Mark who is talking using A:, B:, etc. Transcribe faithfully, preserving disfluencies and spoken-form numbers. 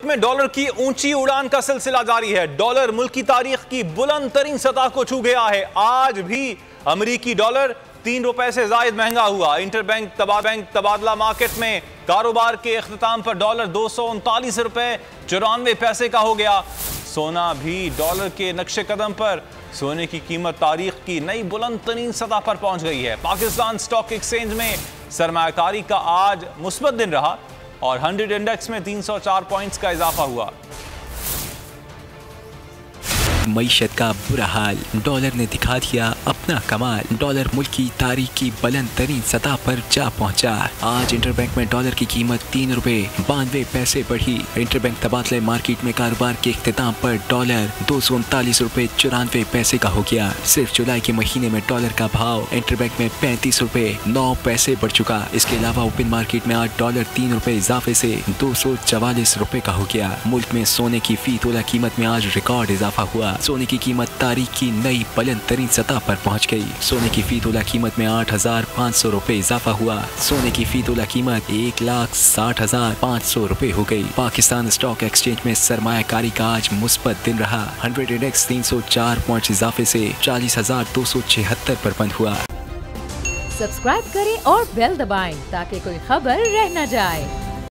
A: में डॉलर की ऊंची उड़ान का सिलसिला जारी है। डॉलर मुल्क की तारीख की बुलंद तरीन सतह को छू गया है। आज भी अमेरिकी डॉलर तीन रुपए से जायद महंगा हुआ। इंटरबैंक तबा बैंक तबादला मार्केट में कारोबार के इख्तिताम पर डॉलर दो सौ उनतालीस रुपए चौरानवे पैसे का हो गया। सोना भी डॉलर के नक्शे कदम पर। सोने की कीमत तारीख की नई बुलंद तरीन सतह पर पहुंच गई है। पाकिस्तान स्टॉक एक्सचेंज में सरमायाकारी का आज मुस्बत दिन रहा और हंड्रेड इंडेक्स में तीन सौ चार पॉइंट्स का इजाफा हुआ।
B: मईशत का बुरा हाल, डॉलर ने दिखा दिया अपना कमाल। डॉलर मुल्क की तारीख की बुलंद तरीन सतह पर जा पहुंचा। आज इंटरबैंक में डॉलर की कीमत तीन रुपए बानवे पैसे बढ़ी। इंटरबैंक तबादला मार्केट में कारोबार के इख्तिताम पर डॉलर दो सौ उनतालीस रुपए चौरानवे पैसे का हो गया। सिर्फ जुलाई के महीने में डॉलर का भाव इंटरबैंक में पैंतीस रुपए नौ पैसे बढ़ चुका। इसके अलावा ओपन मार्केट में आज डॉलर तीन रुपए इजाफे से दो सौ चवालीस रुपए का हो गया। मुल्क में सोने की फी तोला कीमत में आज रिकॉर्ड इजाफा हुआ। सोने की कीमत तारीख की नई बुलंद तरीन सतह पर पहुंच गई। सोने की फी तोला कीमत में आठ हजार पाँच सौ रुपए इजाफा हुआ। सोने की फी तोला कीमत एक लाख साठ हजार पाँच सौ रुपए हो गई। पाकिस्तान स्टॉक एक्सचेंज में सरमायाकारी का आज मुस्बत दिन रहा। हंड्रेड इंडेक्स तीन सौ चार पॉइंट इजाफे से चालीस हजार दो सौ छिहत्तर पर बंद हुआ।
C: सब्सक्राइब करें और बेल दबाएं ताकि कोई खबर रह न जाए।